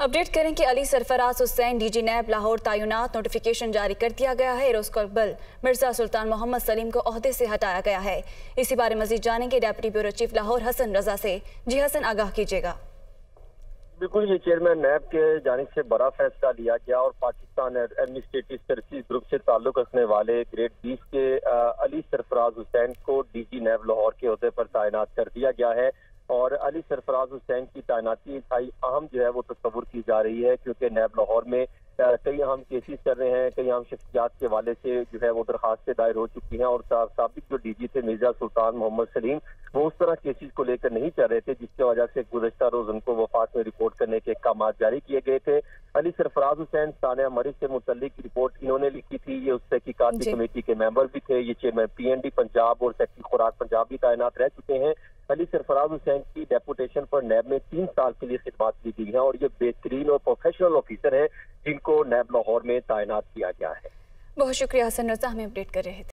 Update करें कि Ali Sarfaraz Hussain DG NAB Lahore तैनात नोटिफिकेशन जारी कर दिया गया है। रोज कबल मिर्जा सुल्तान मोहम्मद सलीम को ओहदे से हटाया गया है। इसी बारे मजीद जानेंगे deputy bureau chief Lahore Hasan Raza से। जी हसन, आगाह कीजिएगा। बिल्कुल, ये चेयरमैन नैब के जानिब से बड़ा फैसला लिया गया और पाकिस्तान एडमिनिस्ट्रेटिव सर्विसेज ग्रुप से ताल्लुक रखने वाले ग्रेड 20 के अली सरफराज हुसैन को डीजी नैब लाहौर के ओहदे पर तैनात कर दिया गया है। और अली सरफराज हुसैन की तैनाती इंतहाई अहम जो है वो तस्वुर की जा रही है, क्योंकि नैब लाहौर में कई अहम केसेस चल रहे हैं। कई अहम शख्सियात के हवाले से जो है वो दरखास्तें दायर हो चुकी हैं और साबिक जो डीजी थे मिर्जा सुल्तान मोहम्मद सलीम, वो उस तरह केसेस को लेकर नहीं चल रहे थे, जिसकी वजह से गुज़श्ता रोज उनको वफात में रिपोर्ट करने के अहकाम जारी किए गए थे। अली सरफराज हुसैन सानिया मरीज से मुतल्लिक रिपोर्ट इन्होंने लिखी थी। ये उस तहकीकाती कमेटी के मेंबर भी थे। ये चेयरमैन PND पंजाब और सेक्रेटरी खुराक पंजाब भी तैनात रह चुके हैं। अली सरफराज हुसैन की डेपुटेशन पर नैब में 3 साल के लिए खिदमत की गई है और ये बेहतरीन और प्रोफेशनल ऑफिसर है जिनको नैब लाहौर में तैनात किया गया है। बहुत शुक्रिया हसन रजा, हमें अपडेट कर रहे थे।